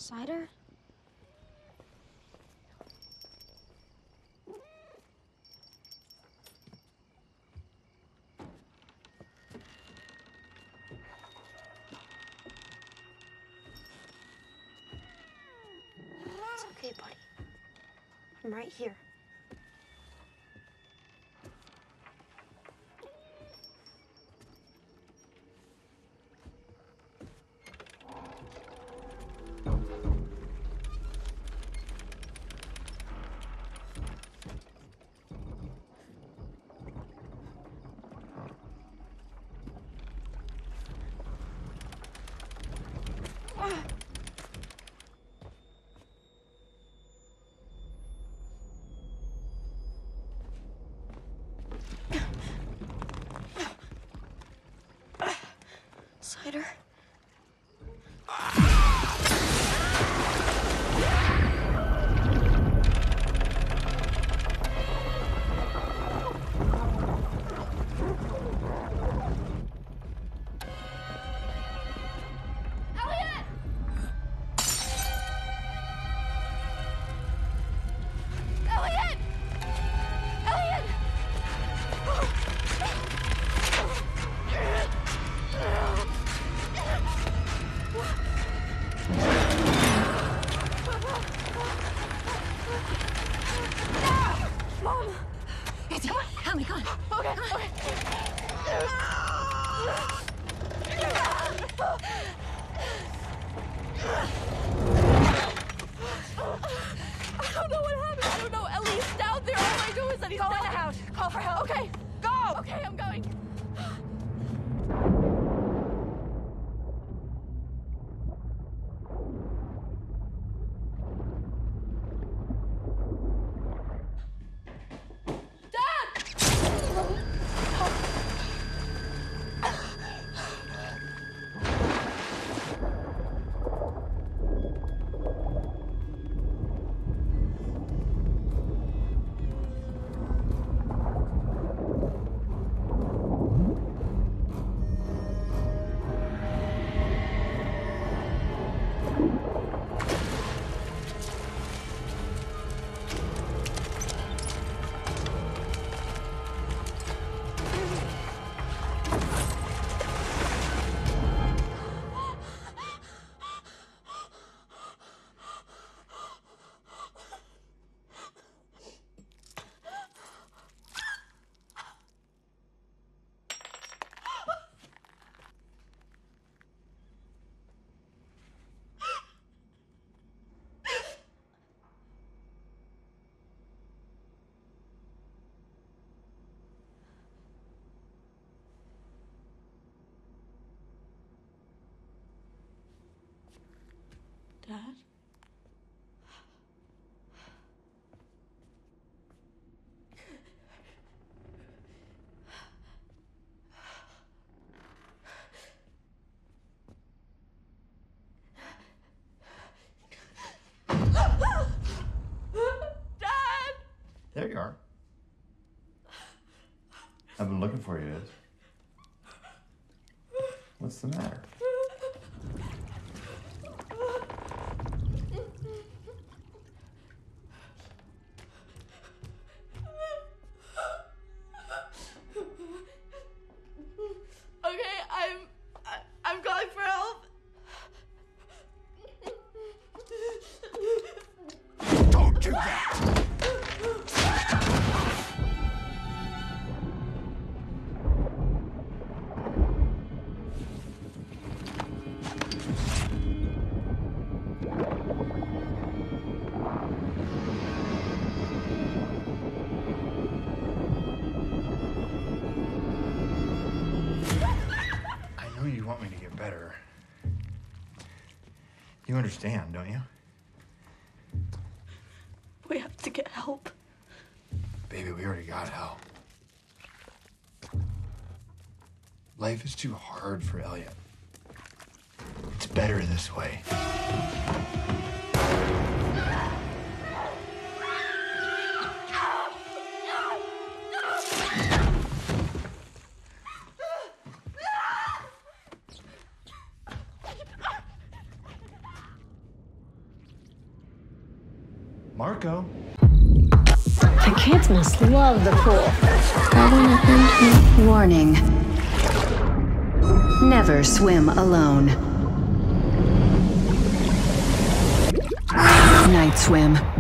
Cider? It's okay, buddy. I'm right here. Cider? Dad? There you are. I've been looking for you, Iz. What's the matter? Okay, I'm calling for help. Don't do that! I know you want me to get better. You understand, don't you? We have to get help. Baby, we already got help. Life is too hard for Elliot. It's better this way. Marco. The kids must love the pool. Warning. Never swim alone. Night swim.